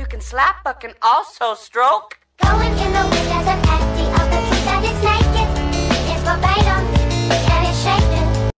You can slap but can also stroke. Going in the wind as an